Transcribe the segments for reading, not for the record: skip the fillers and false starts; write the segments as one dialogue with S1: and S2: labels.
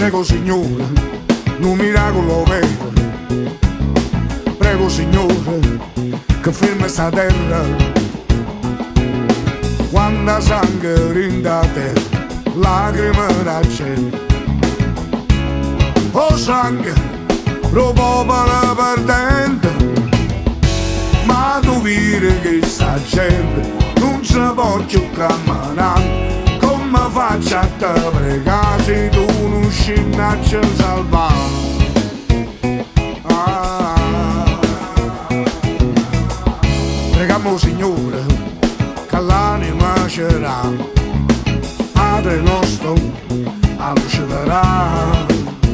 S1: Prego Signore, un miracolo vero. Prego Signore, che ferma sta terra. Quando sangue rinda terra, lacrime da cielo. Oh sangue, lo popolo perdente. Ma tu vedi che sta gente non si può più camminare. Come faccio a te pregare se tu non scindi a ci salvare? Preghiamo Signore che l'anima c'era, Padre nostro a luce darà.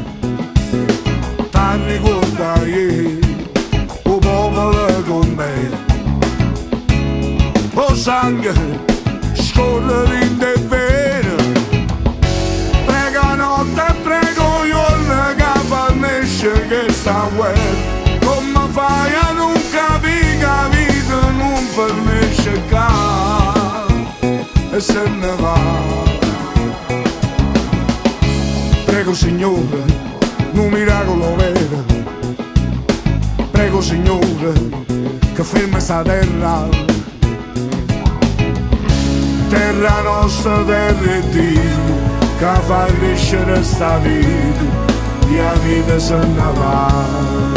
S1: Ti ricordai o popolo con me. O sangue scorre in te vero. Prega notte e prego giorno che fornisce questa guerra. Come fai a non capire che vita non fornisce qua e se ne va? Prego Signore, un miracolo vero. Prego Signore, che ferma sta terra. Terra nostra, terra e Dio, che fa crescere sta vita, la vita se ne va.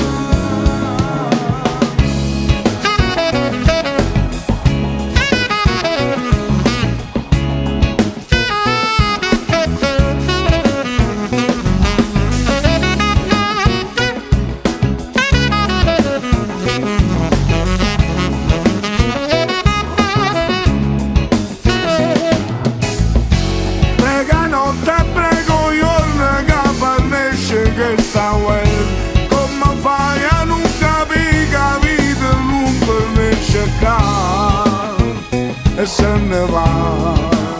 S1: Questa guerra, come fai a non capire che la vita non permette e se ne va?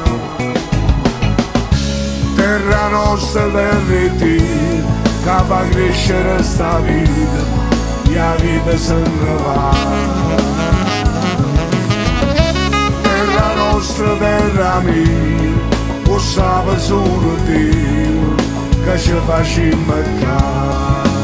S1: Terra nostra, terra e Dio, che fa crescere sta vita, la vita se ne va. Terra nostra, terra mia, lo sa solo Dio, che ci facciamo